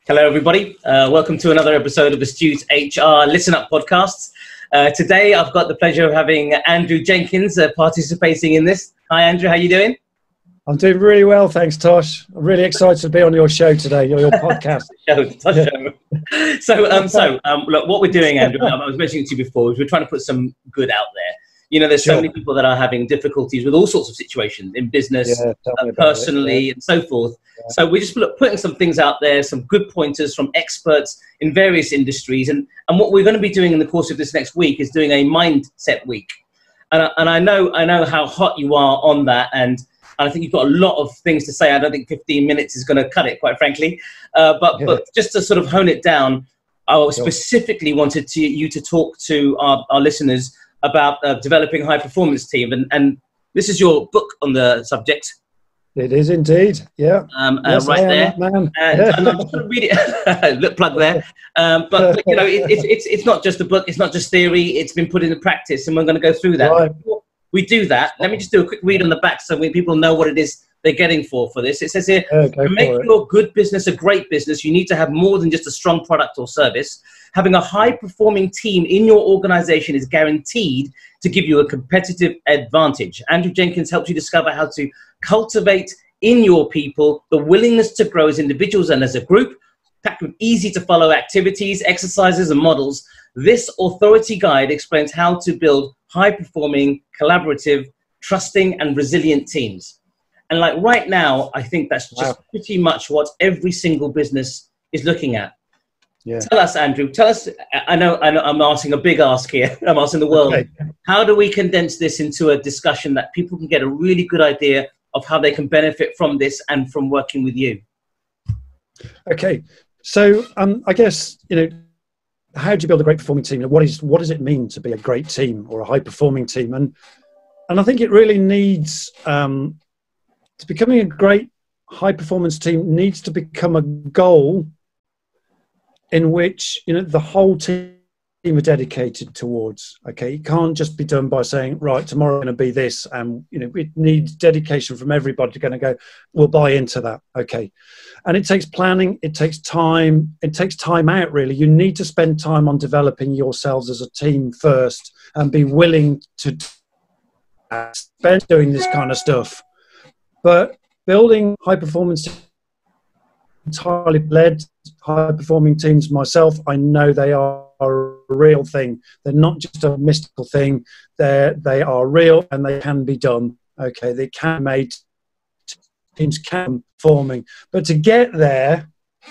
Hello, everybody. Welcome to another episode of Astute HR Listen Up podcasts. Today, I've got the pleasure of having Andrew Jenkins participating in this. Hi, Andrew. How are you doing? I'm doing really well, thanks, Tosh. I'm really excited to be on your show today, your podcast. Look, what we're doing, Andrew, I was mentioning to you before, is we're trying to put some good out there. You know, there's so many people that are having difficulties with all sorts of situations in business, personally, and so forth. Yeah. So we're just putting some things out there, some good pointers from experts in various industries. And what we're going to be doing in the course of this next week is doing a mindset week. And I know how hot you are on that. And I think you've got a lot of things to say. I don't think 15 minutes is going to cut it, quite frankly. But just to sort of hone it down, I specifically wanted you to talk to our listeners about developing a high-performance team. And this is your book on the subject. It is indeed, yeah. Yes, right there. Man. And I'm just going to read it. Look, plug there. But you know, it's not just a book. It's not just theory. It's been put into practice, and we're going to go through that. Right. Before we do that, let me just do a quick read on the back so people know what it is they're getting for this. It says here, to make your good business a great business, you need to have more than just a strong product or service. Having a high-performing team in your organization is guaranteed to give you a competitive advantage. Andrew Jenkins helps you discover how to cultivate in your people the willingness to grow as individuals and as a group, packed with easy-to-follow activities, exercises, and models. This authority guide explains how to build high-performing, collaborative, trusting, and resilient teams. And like right now, I think that's just pretty much what every single business is looking at. Yeah. Tell us, Andrew, I know I'm asking a big ask here. I'm asking the world. Okay. How do we condense this into a discussion that people can get a really good idea of how they can benefit from this and from working with you? Okay. So I guess, how do you build a great performing team? What does it mean to be a great team or a high performing team? And I think it really needs, to becoming a great high performance team needs to become a goal in which the whole team are dedicated towards. Okay, it can't just be done by saying, right, tomorrow going to be this, and it needs dedication from everybody to going to go, we'll buy into that. Okay, and it takes planning, it takes time out. Really, you need to spend time on developing yourselves as a team first, and be willing to spend doing this kind of stuff. But building high performance entirely led high-performing teams myself, I know they are a real thing. They're not just a mystical thing. They are real and they can be done. Okay, they can be made. Teams can be forming. But to get there,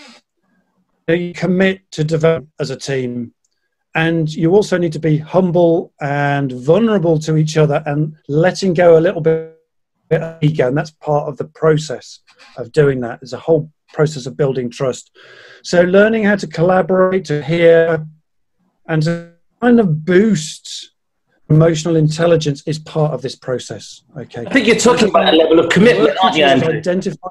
you commit to develop as a team. And you also need to be humble and vulnerable to each other and letting go a little bit of ego. And that's part of the process of doing that. There's a whole process of building trust. So learning how to collaborate, to hear, and to kind of boost emotional intelligence is part of this process. Okay. I think you're talking about a level of commitment, aren't you, Andrew? Identify.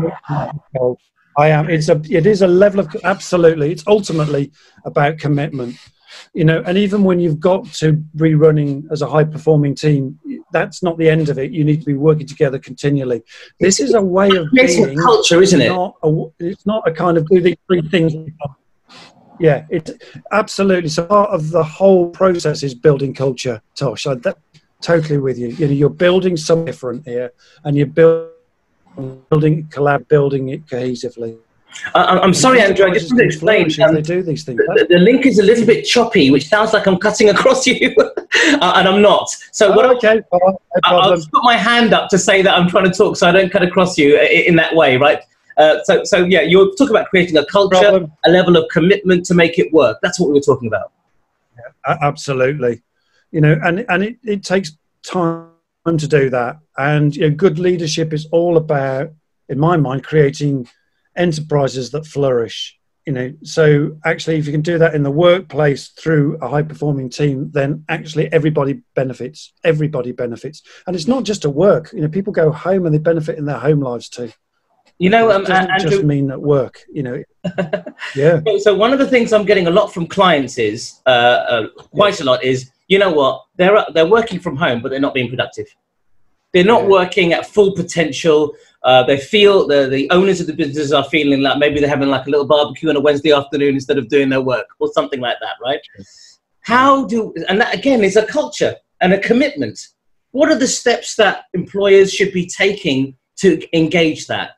I am. It is a level of, absolutely. It's ultimately about commitment. And even when you've got to be running as a high-performing team, that's not the end of it. You need to be working together continually. This is a way of being. Culture, isn't it? It's not a kind of do these three things. Yeah, it's absolutely. So part of the whole process is building culture, Tosh. I'm totally with you. You're building something different here, and you're building it cohesively. I'm sorry, Andrew, I just want to explain. They do these things. The link is a little bit choppy, which sounds like I'm cutting across you, and I'm not. So I'll put my hand up to say that I'm trying to talk so I don't cut across you in that way, right? So yeah, you're talking about creating a culture, a level of commitment to make it work. That's what we were talking about. Yeah, absolutely. And it takes time to do that. And good leadership is all about, in my mind, creating enterprises that flourish. So actually, if you can do that in the workplace through a high-performing team, then actually everybody benefits. And it's not just at work. People go home and they benefit in their home lives too. It doesn't Andrew, just mean at work. Yeah. So one of the things I'm getting a lot from clients is quite a lot is, they're working from home, but they're not being productive. They're not working at full potential. They feel the owners of the businesses are feeling like maybe they're having like a little barbecue on a Wednesday afternoon instead of doing their work or something like that, right? And that again is a culture and a commitment. What are the steps that employers should be taking to engage that?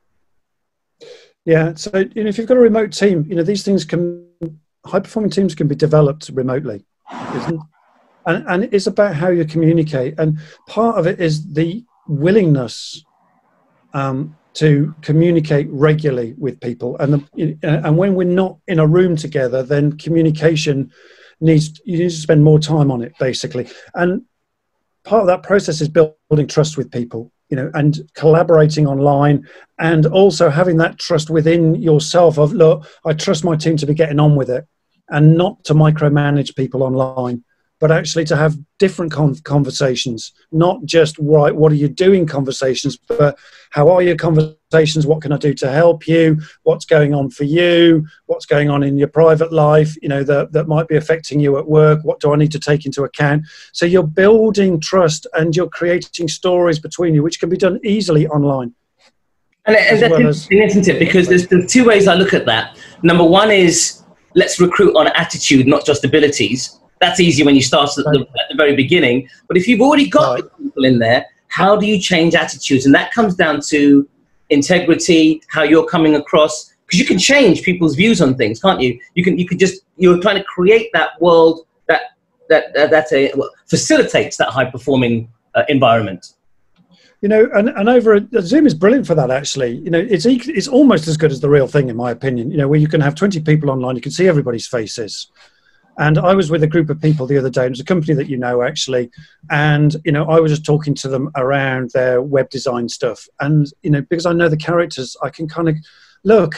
Yeah, so if you've got a remote team, these things high-performing teams can be developed remotely, and it's about how you communicate. And part of it is the willingness to communicate regularly with people. And when we're not in a room together, then communication you need to spend more time on it, basically. And part of that process is building trust with people, and collaborating online, and also having that trust within yourself of, look, I trust my team to be getting on with it, and not to micromanage people online, but actually to have different conversations, not just, right, what are you doing conversations, but how are your conversations? What can I do to help you? What's going on for you? What's going on in your private life, that might be affecting you at work? What do I need to take into account? So you're building trust and you're creating stories between you, which can be done easily online. And that's interesting, isn't it? Because there's two ways I look at that. Number one is, let's recruit on attitude, not just abilities. That's easy when you start at the very beginning. But if you've already got people in there, how do you change attitudes? And that comes down to integrity, how you're coming across, because you can change people's views on things, can't you? You're trying to create that world that facilitates that high performing environment. And over Zoom is brilliant for that, actually. It's almost as good as the real thing, in my opinion, where you can have 20 people online, you can see everybody's faces. And I was with a group of people the other day. It was a company that actually. And, I was just talking to them around their web design stuff. And, because I know the characters, I can kind of look,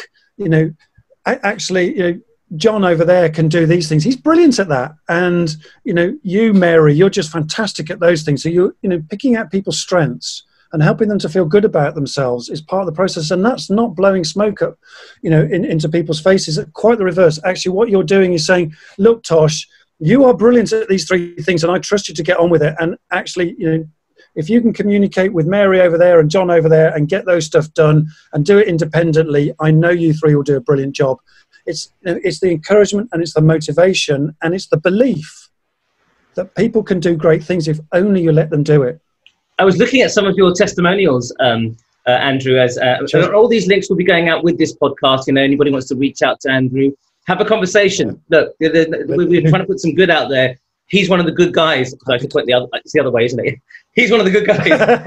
actually, John over there can do these things. He's brilliant at that. And, you, Mary, you're just fantastic at those things. So you're, picking out people's strengths and helping them to feel good about themselves is part of the process. And that's not blowing smoke up, into people's faces. Quite the reverse. Actually, what you're doing is saying, look, Tosh, you are brilliant at these three things, and I trust you to get on with it. And actually, if you can communicate with Mary over there and John over there and get those stuff done and do it independently, I know you three will do a brilliant job. It's the encouragement, and it's the motivation, and it's the belief that people can do great things if only you let them do it. I was looking at some of your testimonials, Andrew, as all these links will be going out with this podcast. Anybody wants to reach out to Andrew, have a conversation. Look, we're trying to put some good out there. He's one of the good guys. I should put it's the other way, isn't it? He's one of the good guys.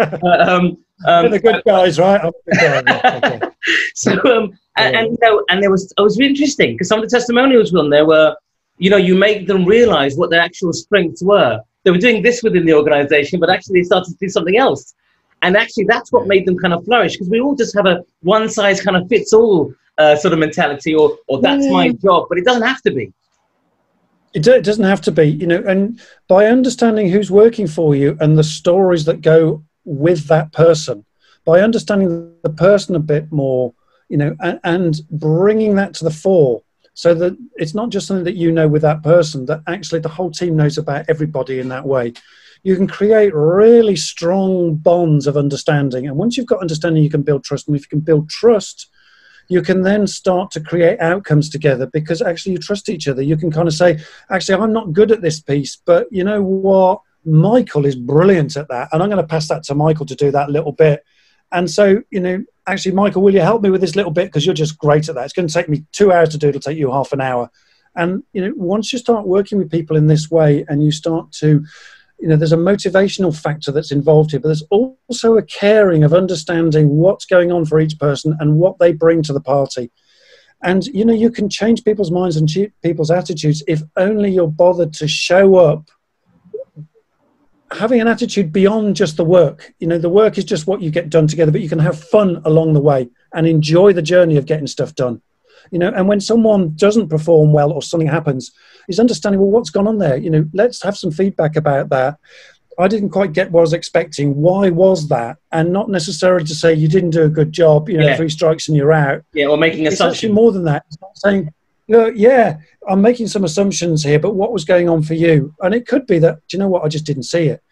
The good guys, right? I'm the good guy. Okay. So, and it was really interesting because some of the testimonials on there were, you make them realize what their actual strengths were. They were doing this within the organization, but actually they started to do something else. And actually that's what made them kind of flourish, because we all just have a one size kind of fits all sort of mentality, or that's my job, but it doesn't have to be. It doesn't have to be, and by understanding who's working for you and the stories that go with that person, by understanding the person a bit more, and bringing that to the fore, so that it's not just something that with that person, that actually the whole team knows about everybody in that way. You can create really strong bonds of understanding. And once you've got understanding, you can build trust. And if you can build trust, you can then start to create outcomes together, because actually you trust each other. You can kind of say, actually, I'm not good at this piece, but you know what? Michael is brilliant at that. And I'm going to pass that to Michael to do that little bit. And so, actually, Michael, will you help me with this little bit? Because you're just great at that. It's going to take me 2 hours to do. It'll take you half an hour. And, once you start working with people in this way, and you start to, there's a motivational factor that's involved here, but there's also a caring of understanding what's going on for each person and what they bring to the party. And, you can change people's minds and people's attitudes if only you're bothered to show up having an attitude beyond just the work. The work is just what you get done together, but you can have fun along the way and enjoy the journey of getting stuff done. And when someone doesn't perform well or something happens, is understanding, well, what's gone on there? Let's have some feedback about that. I didn't quite get what I was expecting. Why was that? And not necessarily to say you didn't do a good job, 3 strikes and you're out. Yeah, or making assumptions. It's actually more than that. It's not saying, yeah, I'm making some assumptions here, but what was going on for you? And it could be that, do you know what, I just didn't see it.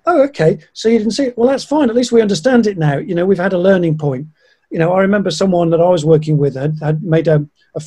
oh, okay, so you didn't see it. Well, that's fine. At least we understand it now. You know, we've had a learning point. You know, I remember someone that I was working with had made a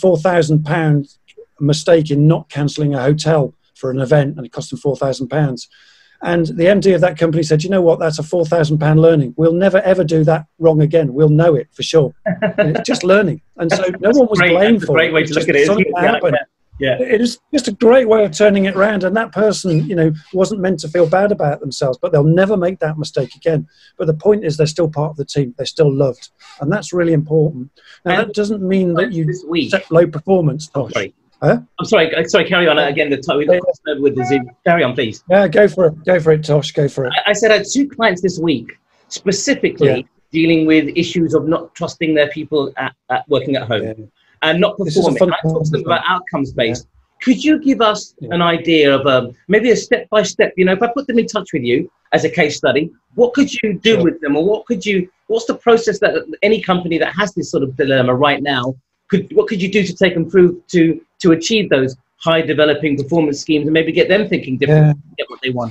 £4,000 mistake in not cancelling a hotel for an event, and it cost them £4,000. And the MD of that company said, you know what, that's a £4,000 learning. We'll never, ever do that wrong again. We'll know it for sure. And it's just learning. And so no one was blamed for it. That's a great way to look at it. Yeah. It is just a great way of turning it around. And that person, you know, wasn't meant to feel bad about themselves, but they'll never make that mistake again. But the point is they're still part of the team. They're still loved. And that's really important. Now, that doesn't mean that you set low performance, Tosh. Huh? I'm sorry, carry on. Again, we've crossed over with the Zoom. Carry on, please. Yeah, go for it, Tosh. Go for it. I said I had 2 clients this week, specifically dealing with issues of not trusting their people at working at home and not performing. I talked to them about outcomes-based. Could you give us an idea of maybe a step-by-step, you know, if I put them in touch with you as a case study, what could you do with them, or what's the process that any company that has this sort of dilemma right now, what could you do to take them through to achieve those high developing performance schemes and maybe get them thinking differently, get what they want?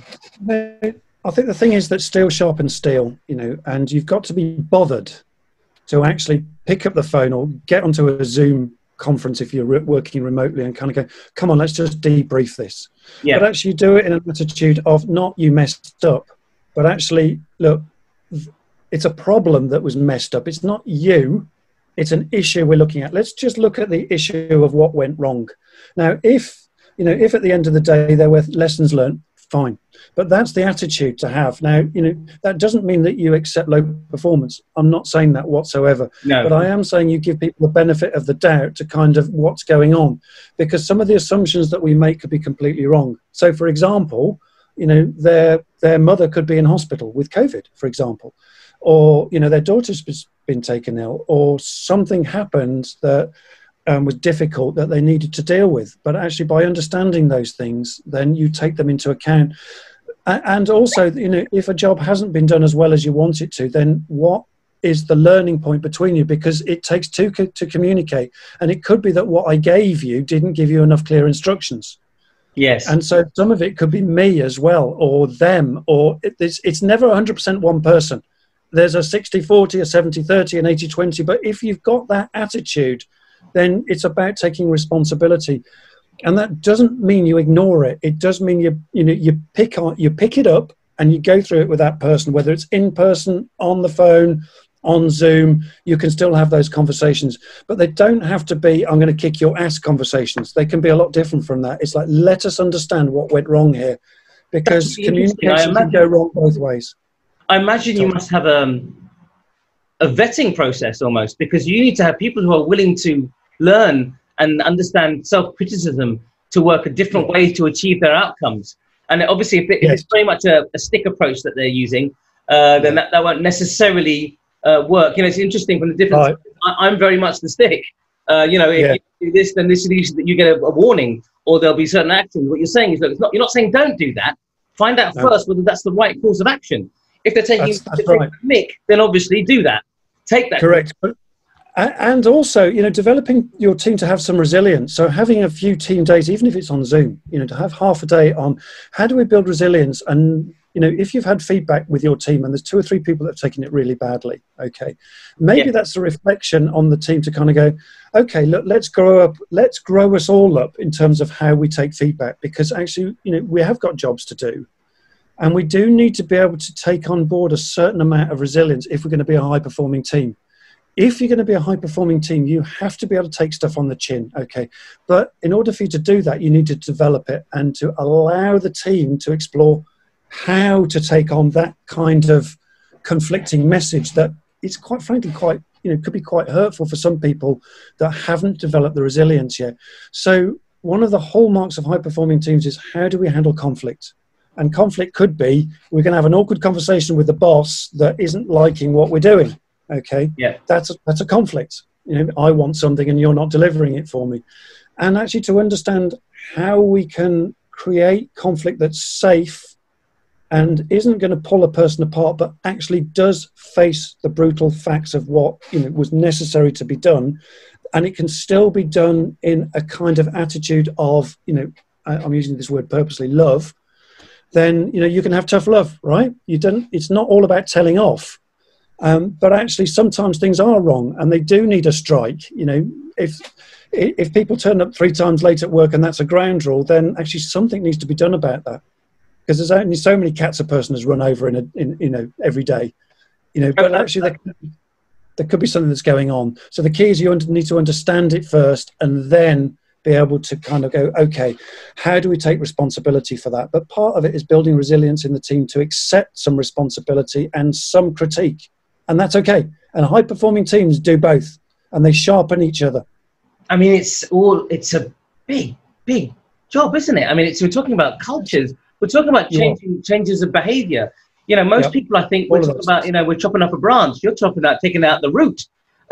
I think the thing is that steel sharpens steel, you know, and you've got to be bothered to actually pick up the phone or get onto a Zoom conference if you're working remotely and kind of go, come on, let's just debrief this. But actually do it in an attitude of not you messed up, but actually, look, it's a problem that was messed up. It's not you. It's an issue we're looking at. Let's just look at the issue of what went wrong. Now, if at the end of the day there were lessons learned, fine. But that's the attitude to have. Now, you know, that doesn't mean that you accept low performance. I'm not saying that whatsoever. No. But I am saying you give people the benefit of the doubt to kind of what's going on, because some of the assumptions that we make could be completely wrong. So, for example, you know, their mother could be in hospital with COVID, for example, or, you know, their daughter's been taken ill, or something happened that was difficult that they needed to deal with. But actually, by understanding those things, then you take them into account. And also, you know, if a job hasn't been done as well as you want it to, then what is the learning point between you? Because it takes two to communicate. And it could be that what I gave you didn't give you enough clear instructions. Yes. And so some of it could be me as well, or them, or it's never 100% one person. There's a 60-40, a 70-30, an 80-20. But if you've got that attitude, then it's about taking responsibility. And that doesn't mean you ignore it. It does mean you pick it up and you go through it with that person, whether it's in person, on the phone, on Zoom. You can still have those conversations, but they don't have to be "I'm going to kick your ass" conversations. They can be a lot different from that. It's like, let us understand what went wrong here, because communication can go wrong both ways. I imagine you must have a vetting process almost, because you need to have people who are willing to learn and understand self-criticism to work a different way to achieve their outcomes. And obviously, if it's very much a stick approach that they're using, then that won't necessarily work. You know, it's interesting from the difference. Right. I'm very much the stick. You know, if you do this, then this is that you get a warning, or there'll be certain actions. What you're saying is, look, you're not saying don't do that. Find out first whether that's the right course of action. If they're taking a mick, then obviously do that. Take that. Correct. And also, you know, developing your team to have some resilience. So having a few team days, even if it's on Zoom, you know, to have half a day on how do we build resilience. And, you know, if you've had feedback with your team and there's 2 or 3 people that have taken it really badly, okay, maybe that's a reflection on the team to kind of go, okay, look, let's grow us all up in terms of how we take feedback, because actually, you know, we have got jobs to do. And we do need to be able to take on board a certain amount of resilience if we're going to be a high-performing team. If you're going to be a high-performing team, you have to be able to take stuff on the chin, okay? But in order for you to do that, you need to develop it and to allow the team to explore how to take on that kind of conflicting message that is quite frankly quite, you know, could be quite hurtful for some people that haven't developed the resilience yet. So one of the hallmarks of high-performing teams is how do we handle conflict? And conflict could be we're going to have an awkward conversation with the boss that isn't liking what we're doing. Okay, that's a conflict. You know, I want something and you're not delivering it for me. And actually to understand how we can create conflict that's safe and isn't going to pull a person apart, but actually does face the brutal facts of what, you know, was necessary to be done. And it can still be done in a kind of attitude of, you know, I'm using this word purposely, love. then, you know, you can have tough love, right? It's not all about telling off. But actually, sometimes things are wrong, and they do need a strike. You know, if people turn up 3 times late at work and that's a ground rule, then actually something needs to be done about that, because there's only so many cats a person has run over in you know, every day. You know, but actually there could be something that's going on. So the key is you need to understand it first, and then be able to kind of go, okay, how do we take responsibility for that? But part of it is building resilience in the team to accept some responsibility and some critique. And that's okay. And high-performing teams do both, and they sharpen each other. I mean, it's a big, big job, isn't it? I mean, we're talking about cultures. We're talking about changes of behavior. You know, most people, I think, we're talking about, you know, we're chopping up a branch. You're talking about taking out the root.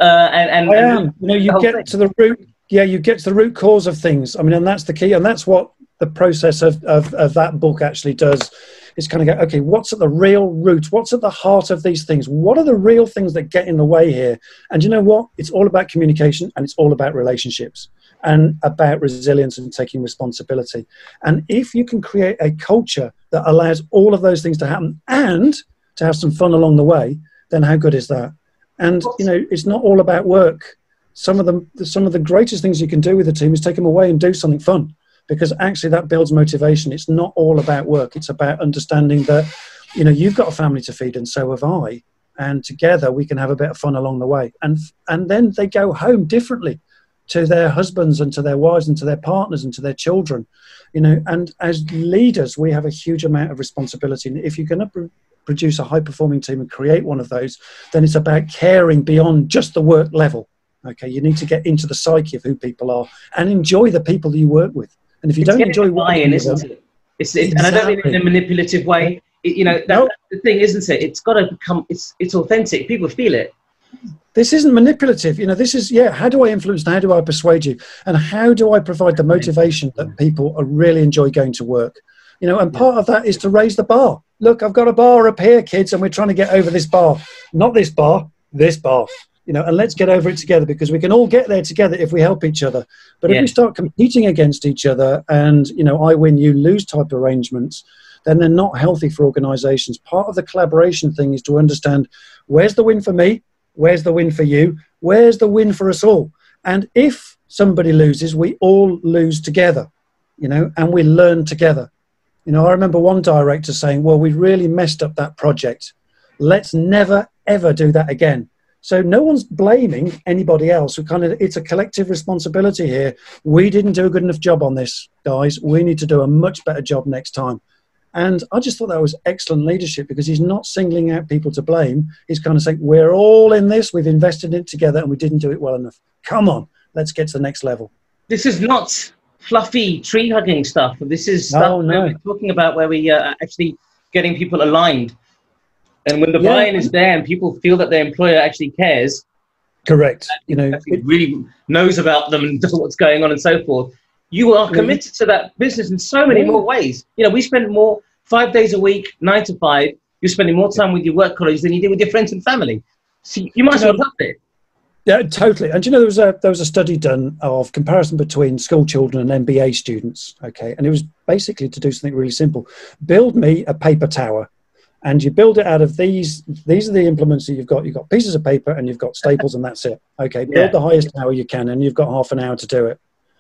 You know, you get to the root. Yeah, you get to the root cause of things. I mean, and that's the key. And that's what the process of that book actually does. Is kind of go, okay, what's at the real root? What's at the heart of these things? What are the real things that get in the way here? And you know what? It's all about communication, and it's all about relationships, and about resilience and taking responsibility. And if you can create a culture that allows all of those things to happen and to have some fun along the way, then how good is that? And, you know, it's not all about work. Some of the greatest things you can do with a team is take them away and do something fun, because actually that builds motivation. It's not all about work. It's about understanding that, you know, you've got a family to feed, and so have I. And together we can have a bit of fun along the way. And then they go home differently to their husbands and to their wives and to their partners and to their children, you know. And as leaders, we have a huge amount of responsibility. And if you're going to produce a high-performing team and create one of those, then it's about caring beyond just the work level. Okay, you need to get into the psyche of who people are and enjoy the people that you work with. And if you don't enjoy working with them, and I don't mean it in a manipulative way. You know, that's the thing, isn't it? It's got to become, it's authentic. People feel it. This isn't manipulative. You know, this is, how do I influence and how do I persuade you? And how do I provide the motivation that people really enjoy going to work? You know, and part of that is to raise the bar. Look, I've got a bar up here, kids, and we're trying to get over this bar. Not this bar, this bar. You know, and let's get over it together, because we can all get there together if we help each other. But if we start competing against each other and, you know, I win, you lose type arrangements, then they're not healthy for organizations. Part of the collaboration thing is to understand, where's the win for me? Where's the win for you? Where's the win for us all? And if somebody loses, we all lose together, you know, and we learn together. You know, I remember one director saying, well, we really messed up that project. Let's never, ever do that again. So no one's blaming anybody else. It's a collective responsibility here. We didn't do a good enough job on this, guys. We need to do a much better job next time. And I just thought that was excellent leadership, because he's not singling out people to blame. He's kind of saying, we're all in this. We've invested in it together and we didn't do it well enough. Come on, let's get to the next level. This is not fluffy tree hugging stuff. This is stuff we're talking about where we are actually getting people aligned. And when the buy-in is there and people feel that their employer actually cares, correct, you know, really knows about them and does what's going on and so forth, you are committed to that business in so many more ways. You know, we spend 5 days a week, 9 to 5. You're spending more time with your work colleagues than you do with your friends and family. So you might as well love it. Yeah, totally. And you know, there was a study done of comparison between school children and MBA students. Okay, and it was basically to do something really simple: build me a paper tower. And you build it out of these are the implements that you've got. You've got pieces of paper and you've got staples, and that's it. Okay, build the highest tower you can, and you've got half an hour to do it.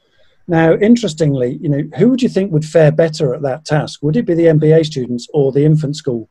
Now, interestingly, you know, who would you think would fare better at that task? Would it be the MBA students or the infant school?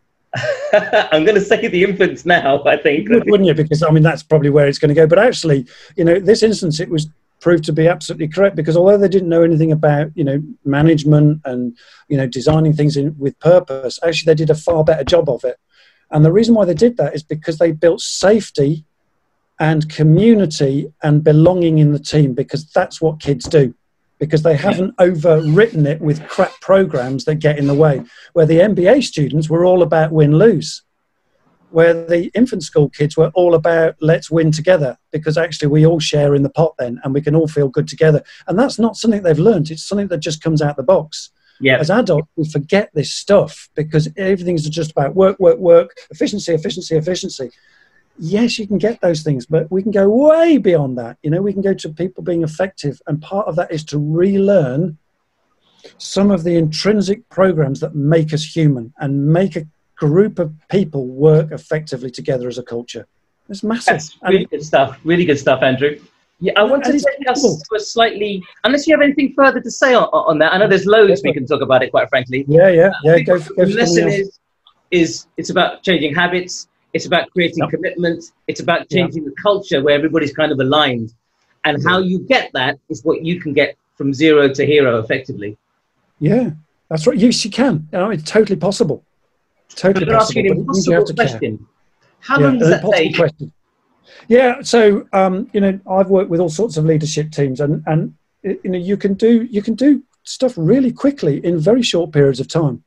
I'm going to say the infants now, I think. Wouldn't you? Because, I mean, that's probably where it's going to go. But actually, you know, this instance, it was proved to be absolutely correct, because although they didn't know anything about, you know, management and, you know, designing things with purpose, actually they did a far better job of it. And the reason why they did that is because they built safety and community and belonging in the team, because that's what kids do, because they haven't overwritten it with crap programs that get in the way. Where the MBA students were all about win-lose, where the infant school kids were all about let's win together, because actually we all share in the pot then, and we can all feel good together. And that's not something they've learned. It's something that just comes out the box. Yeah. As adults, we forget this stuff because everything's just about work, work, work, efficiency, efficiency, efficiency. Yes, you can get those things, but we can go way beyond that. You know, we can go to people being effective. And part of that is to relearn some of the intrinsic programs that make us human and make a group of people work effectively together as a culture. It's massive. That's really good stuff. Really good stuff, Andrew. Yeah, I want to take us to a slightly, unless you have anything further to say on that. I know there's loads we can talk about it, quite frankly. Yeah. Go the lesson is it's about changing habits. It's about creating commitment. It's about changing the culture where everybody's kind of aligned. And how you get that is what you can get from zero to hero effectively. Yeah, that's right. Yes, you can. It's totally possible. Totally possible. Ask you an impossible question. How long does that take? Yeah, so I've worked with all sorts of leadership teams, and you can do stuff really quickly in very short periods of time.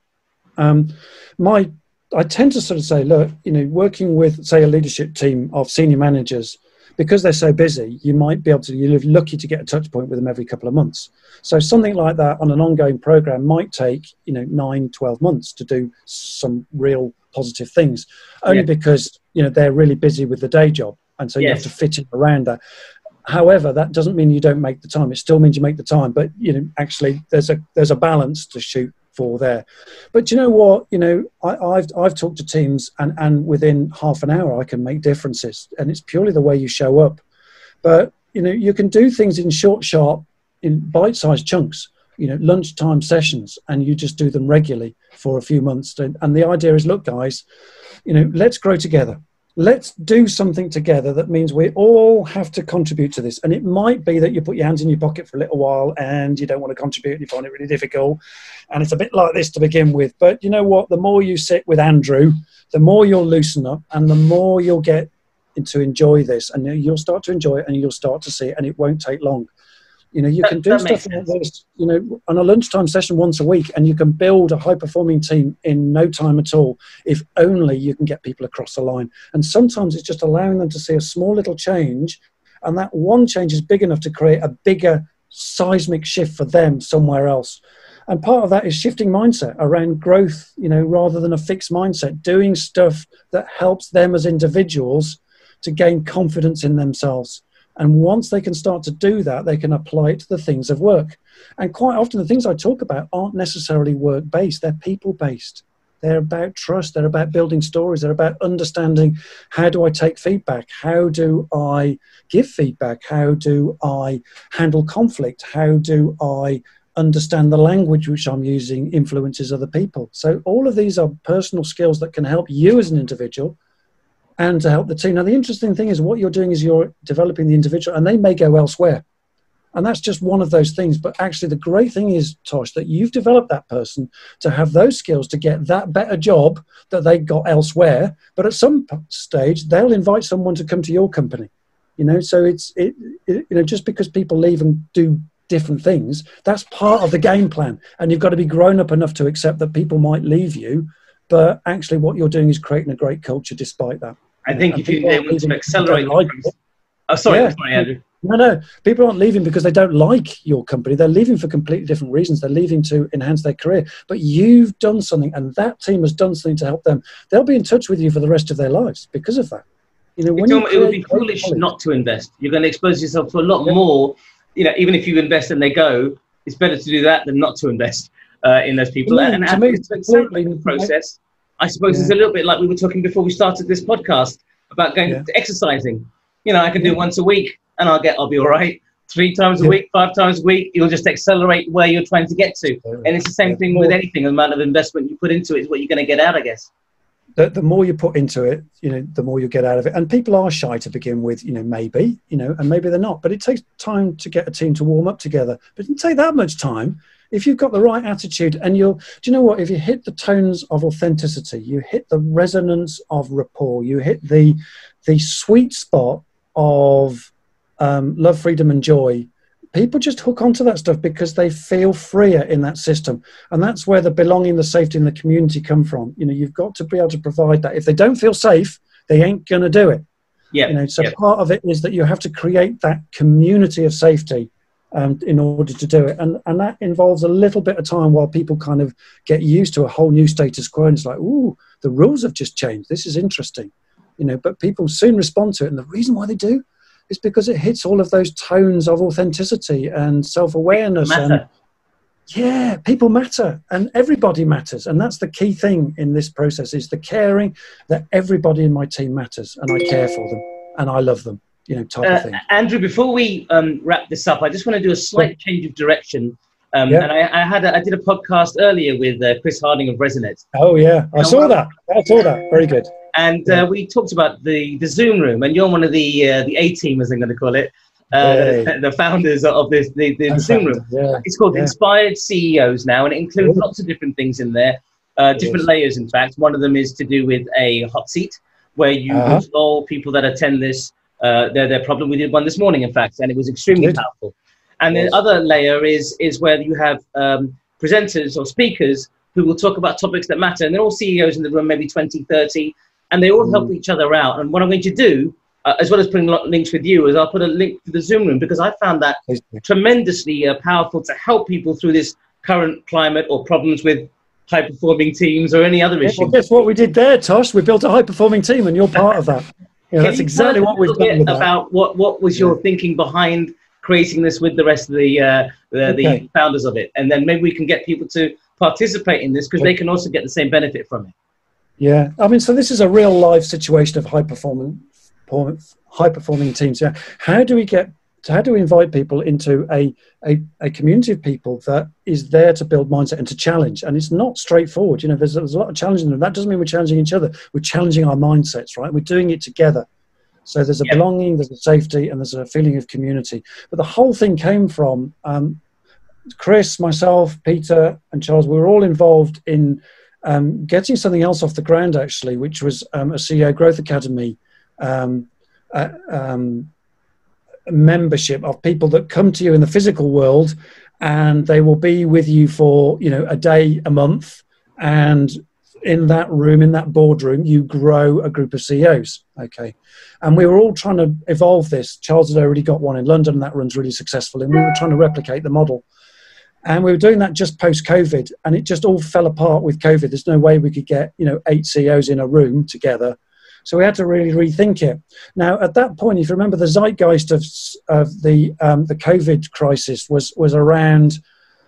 I tend to sort of say, look, working with, say, a leadership team of senior managers, because they're so busy, you might be able to, you're lucky to get a touch point with them every couple of months. So something like that on an ongoing program might take, 9, 12 months to do some real positive things, only because, they're really busy with the day job. And so you have to fit it around that. However, that doesn't mean you don't make the time. It still means you make the time, but, actually there's a balance to shoot for there. But you know what, I've talked to teams and within half an hour I can make differences, and it's purely the way you show up. But you can do things in sharp in bite-sized chunks, lunchtime sessions, and you just do them regularly for a few months. And the idea is, look guys, let's grow together. Let's do something together that means we all have to contribute to this. And it might be that you put your hands in your pocket for a little while and you don't want to contribute and you find it really difficult. And it's a bit like this to begin with. But you know what? The more you sit with Andrew, the more you'll loosen up and the more you'll get to enjoy this. And you'll start to enjoy it and you'll start to see it, and it won't take long. You can do stuff like this, on a lunchtime session once a week, and you can build a high-performing team in no time at all, if only you can get people across the line. And sometimes it's just allowing them to see a small little change, and that one change is big enough to create a bigger seismic shift for them somewhere else. And part of that is shifting mindset around growth, rather than a fixed mindset, doing stuff that helps them as individuals to gain confidence in themselves. And once they can start to do that, they can apply it to the things of work. And quite often the things I talk about aren't necessarily work-based, they're people-based. They're about trust, they're about building stories, they're about understanding, how do I take feedback? How do I give feedback? How do I handle conflict? How do I understand the language which I'm using influences other people? So all of these are personal skills that can help you as an individual and to help the team. Now, the interesting thing is what you're doing is you're developing the individual, and they may go elsewhere. And that's just one of those things. But actually, the great thing is, Tosh, that you've developed that person to have those skills to get that better job that they got elsewhere. But at some stage, they'll invite someone to come to your company. So it's just because people leave and do different things, that's part of the game plan. And you've got to be grown up enough to accept that people might leave you. But actually, what you're doing is creating a great culture despite that. I think if you want to accelerate... Sorry, Andrew. No, people aren't leaving because they don't like your company. They're leaving for completely different reasons. They're leaving to enhance their career. But you've done something, and that team has done something to help them. They'll be in touch with you for the rest of their lives because of that. It would be foolish not to invest. You're going to expose yourself to a lot more. Even if you invest and they go, it's better to do that than not to invest in those people. And to me, it's the process. I suppose it's a little bit like we were talking before we started this podcast about going to exercising. I can do it once a week and I'll be all right. 3 times a week, 5 times a week, you'll just accelerate where you're trying to get to. And it's the same thing with anything. The amount of investment you put into it is what you're going to get out, I guess. The more you put into it, the more you get out of it. And people are shy to begin with, maybe, and maybe they're not. But it takes time to get a team to warm up together. But it doesn't take that much time. If you've got the right attitude and do you know what, if you hit the tones of authenticity, you hit the resonance of rapport, you hit the sweet spot of love, freedom and joy, people just hook onto that stuff because they feel freer in that system. And that's where the belonging, the safety and the community come from. You've got to be able to provide that. If they don't feel safe, they ain't going to do it. Part of it is that you have to create that community of safety in order to do it. And that involves a little bit of time while people kind of get used to a whole new status quo. And it's like, ooh, the rules have just changed. This is interesting. But people soon respond to it. And the reason why they do is because it hits all of those tones of authenticity and self-awareness. Yeah, people matter and everybody matters. And that's the key thing in this process, is the caring that everybody in my team matters and I care for them and I love them, you know, type of thing. Andrew, before we wrap this up, I just want to do a slight change of direction. And I did a podcast earlier with Chris Harding of Resonate. Oh yeah, I saw that. Very good. And we talked about the Zoom room, and you're one of the A-team, as I'm going to call it, the founders of the Zoom room. Yeah. It's called Inspired CEOs now, and it includes lots of different things in there, different layers, in fact. One of them is to do with a hot seat, where you resolve people that attend this, their problem. We did one this morning, in fact, and it was extremely powerful. And the other layer is where you have presenters or speakers who will talk about topics that matter. And they're all CEOs in the room, maybe 20, 30, and they all help each other out. And what I'm going to do, as well as putting links with you, is I'll put a link to the Zoom room, because I found that tremendously powerful to help people through this current climate or problems with high-performing teams or any other issue. Well, guess what we did there, Tosh? We built a high-performing team, and you're part of that. You know, that's exactly what we've done with about that. What was your thinking behind creating this with the rest of the founders of it, and then maybe we can get people to participate in this, because they can also get the same benefit from it. Yeah, I mean, so this is a real life situation of high performing teams. Yeah, how do we invite people into a community of people that is there to build mindset and to challenge? And it's not straightforward. You know, there's a lot of challenging them. That doesn't mean we're challenging each other. We're challenging our mindsets, right? We're doing it together. So there's a belonging, there's a safety, and there's a feeling of community. But the whole thing came from Chris, myself, Peter, and Charles. We were all involved in getting something else off the ground, actually, which was a CEO Growth Academy membership of people that come to you in the physical world, and they will be with you for, you know, a day, a month, and in that room, in that boardroom, you grow a group of CEOs. Okay. And we were all trying to evolve this. Charles had already got one in London, and that runs really successful. And we were trying to replicate the model. And we were doing that just post-COVID, and it just all fell apart with COVID. There's no way we could get, you know, 8 CEOs in a room together. So we had to really rethink it. Now, at that point, if you remember, the zeitgeist of the COVID crisis was around,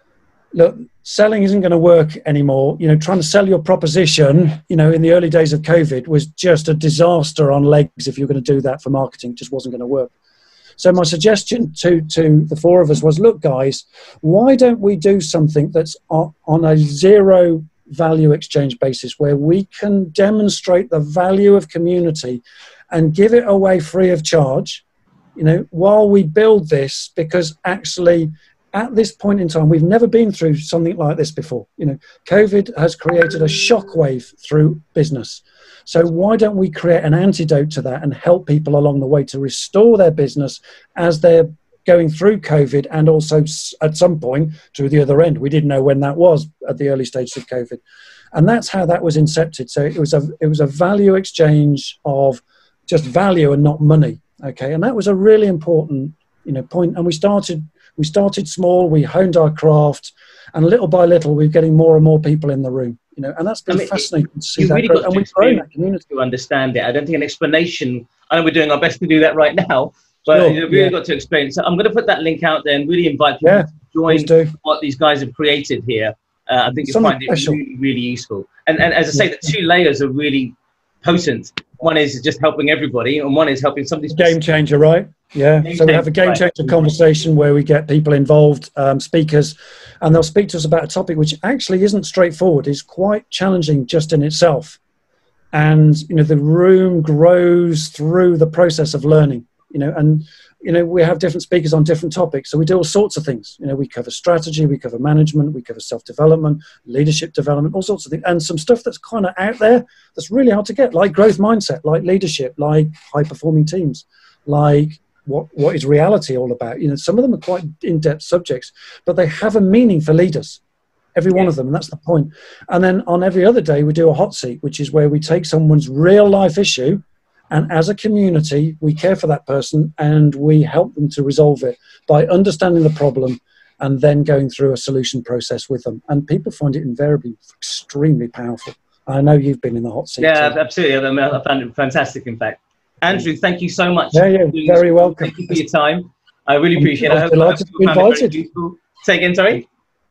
look, selling isn't going to work anymore. You know, trying to sell your proposition, you know, in the early days of COVID was just a disaster on legs. If you're going to do that for marketing, it just wasn't going to work. So my suggestion to the 4 of us was, look, guys, why don't we do something that's on a zero value exchange basis, where we can demonstrate the value of community and give it away free of charge, you know, while we build this, because actually, at this point in time, we've never been through something like this before. You know, COVID has created a shockwave through business. So why don't we create an antidote to that and help people along the way to restore their business as they're going through COVID, and also at some point to the other end. We didn't know when that was at the early stages of COVID. And that's how that was incepted. So it was a value exchange of just value and not money. Okay. And that was a really important, you know, point. And we started small, we honed our craft, and little by little, we're getting more and more people in the room, you know, and that's been fascinating to see that really growth. And we've grown that community to understand it. I don't think an explanation, I know we're doing our best to do that right now, but you've really got to explain. So I'm going to put that link out there and really invite people to join what these guys have created here. I think you'll find it really, really useful. And as I say, the 2 layers are really potent. One is just helping everybody, and one is helping somebody. Game changer, right? Yeah. So we have a game changer conversation where we get people involved, speakers, and they'll speak to us about a topic which actually isn't straightforward. It's quite challenging just in itself. And, you know, the room grows through the process of learning, you know, and, you know, we have different speakers on different topics. So we do all sorts of things. You know, we cover strategy, we cover management, we cover self-development, leadership development, all sorts of things. And some stuff that's kind of out there that's really hard to get, like growth mindset, like leadership, like high-performing teams, like what is reality all about. You know, some of them are quite in-depth subjects, but they have a meaning for leaders, every one of them, and that's the point. And then on every other day, we do a hot seat, which is where we take someone's real-life issue, and as a community, we care for that person and we help them to resolve it by understanding the problem and then going through a solution process with them. And people find it invariably extremely powerful. I know you've been in the hot seat. Yeah, too. Absolutely. I found it fantastic, in fact. Andrew, thank you so much. Yeah, you're very welcome. Thank you for your time. I really appreciate it. I hope delighted to be invited. Say again, sorry?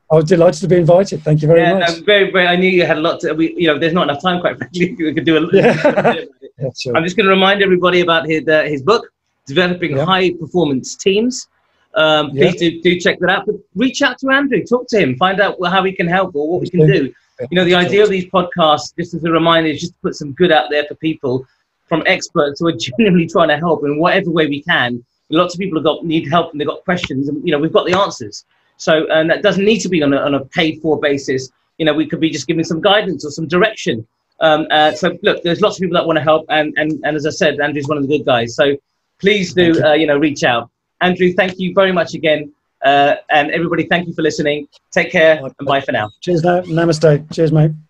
I was delighted to be invited. Thank you very much. Very. I knew you had a lot to. There's not enough time, quite frankly. We could do a. Yeah, sure. I'm just going to remind everybody about his book, Developing High Performance Teams. Please do check that out. But reach out to Andrew, talk to him, find out how we can help or what we can do. The idea of these podcasts, just as a reminder, is just to put some good out there for people, from experts who are genuinely trying to help in whatever way we can. Lots of people need help and they've got questions, and we've got the answers. So, and that doesn't need to be on a paid-for basis. We could be just giving some guidance or some direction. So, look, there's lots of people that want to help, and as I said, Andrew's one of the good guys. So, please do reach out. Andrew, thank you very much again, and everybody, thank you for listening. Take care and bye for now. Cheers now. Namaste. Cheers, mate.